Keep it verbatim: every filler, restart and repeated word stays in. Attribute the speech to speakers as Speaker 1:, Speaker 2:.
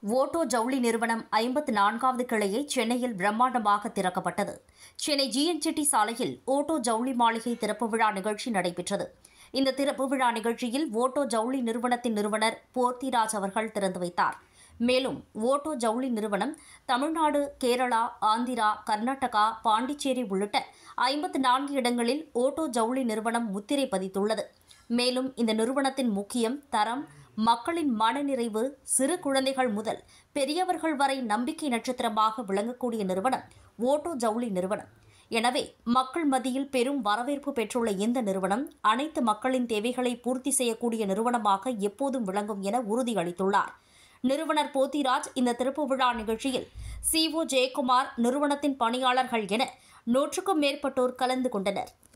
Speaker 1: Otto ஜவுளி நிறுவனம் ஐம்பத்து நான்காவது கிளையை சென்னையில் பிரம்மாண்டமாக திறக்கப்பட்டது. சென்னை ஜிஎன்சிடி சாலையில் ஓட்டோ ஜவுளி மாளிகை திறப்பு விழா நிகழ்ச்சி நடைபெற்றது. இந்த திறப்பு விழா நிகழ்ச்சியில் ஓட்டோ ஜவுளி நிறுவனத்தின் நிறுவனர் போர்த்திராஜ் அவர்கள் திறந்து வைத்தார். மேலும் ஓட்டோ ஜவுளி நிறுவனம் தமிழ்நாடு, கேரளா, ஆந்திரா, கர்நாடகா, பாண்டிச்சேரி உள்ளிட்ட ஐம்பத்து நான்கு இடங்களில் ஓட்டோ ஜவுளி நிறுவனம் முத்திரை பதித்துள்ளது. மேலும் இந்த நிறுவனத்தின் முக்கியம் தரம், மக்களின் மனநிறைவு, சிறு குழந்தைகள் முதல் பெரியவர்கள் வரை நம்பிக்கை நட்சத்திரமாக விளங்கக்கூடிய நிறுவனம் ஓட்டோ ஜவுளி நிறுவனம். எனவே மக்கள் மத்தியில் பெரும் வரவேற்பு பெற்றுள்ள இந்த நிறுவனம் அனைத்து மக்களின் தேவைகளை பூர்த்தி செய்யக்கூடிய நிறுவனமாக எப்போதும் விளங்கும் என உறுதியளித்துள்ளார். நிறுவனர் போத்திராஜ் இந்த திறப்பு விழா நிகழ்ச்சியில் சிஓ ஜெயக்குமார், நிறுவனத்தின் பணியாளர்கள் என நூற்றுக்கும் மேற்பட்டோர் கலந்து கொண்டனர்.